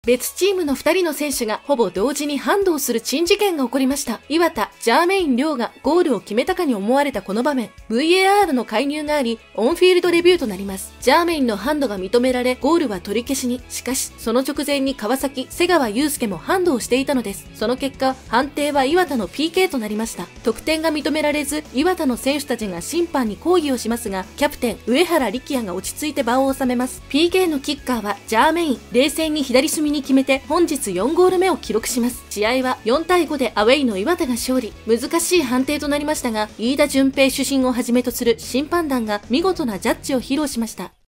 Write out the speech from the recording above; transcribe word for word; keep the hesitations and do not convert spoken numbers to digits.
別チームのふたりの選手がほぼ同時にハンドをする珍事件が起こりました。岩田、ジャーメイン亮がゴールを決めたかに思われたこの場面、ブイエーアール の介入があり、オンフィールドレビューとなります。ジャーメインのハンドが認められ、ゴールは取り消しに。しかし、その直前に川崎、瀬川祐介もハンドをしていたのです。その結果、判定は岩田の ピーケー となりました。得点が認められず、岩田の選手たちが審判に抗議をしますが、キャプテン、上原力也が落ち着いて場を収めます。ピーケー のキッカーは、ジャーメイン、冷静に左隅に決めて、本日よんゴール目を記録します。試合はよんたいごでアウェイの岩手が勝利。難しい判定となりましたが、飯田純平主審をはじめとする審判団が見事なジャッジを披露しました。